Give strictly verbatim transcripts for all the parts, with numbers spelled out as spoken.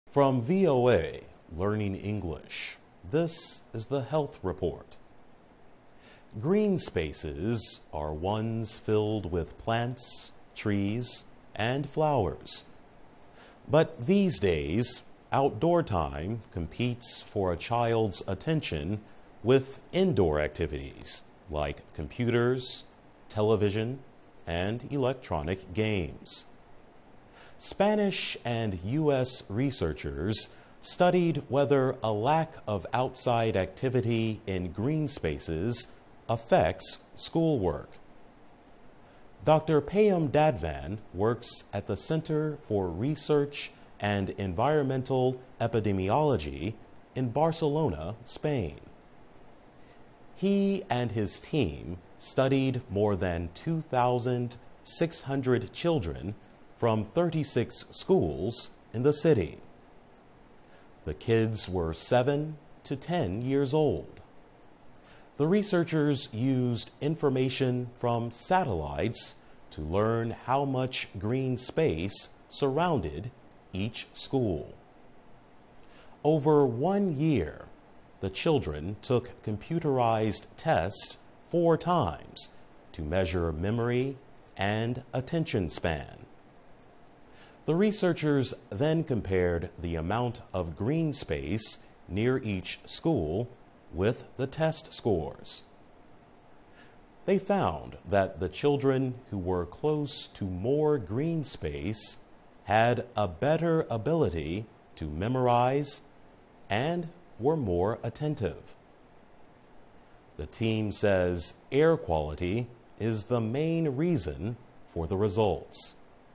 From V O A, Learning English, this is the Health Report. Green spaces are ones filled with plants, trees, and flowers. But these days, outdoor time competes for a child's attention with indoor activities like computers, television, and electronic games. Spanish and U S researchers studied whether a lack of outside activity in green spaces affects schoolwork. Doctor Payam Dadvan works at the Center for Research and Environmental Epidemiology in Barcelona, Spain. He and his team studied more than two thousand six hundred children from thirty-six schools in the city. The kids were seven to ten years old. The researchers used information from satellites to learn how much green space surrounded each school. Over one year, the children took computerized tests four times to measure memory and attention span. The researchers then compared the amount of green space near each school with the test scores. They found that the children who were close to more green space had a better ability to memorize and were more attentive. The team says air quality is the main reason for the results.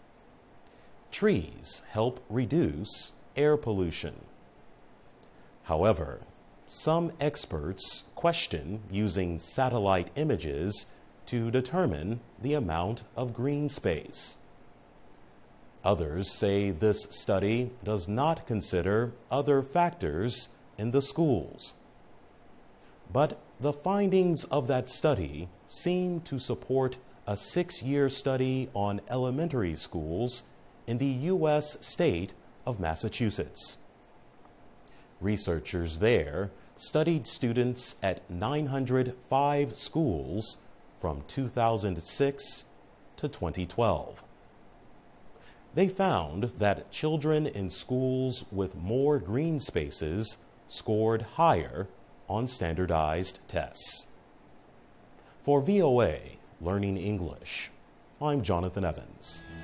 Trees help reduce air pollution. However, some experts question using satellite images to determine the amount of green space. Others say this study does not consider other factors in the schools. But the findings of that study seem to support a six-year study on elementary schools in the U S state of Massachusetts. Researchers there studied students at nine hundred five schools from two thousand six to twenty twelve. They found that children in schools with more green spaces scored higher on standardized tests. For V O A Learning English, I'm Jonathan Evans.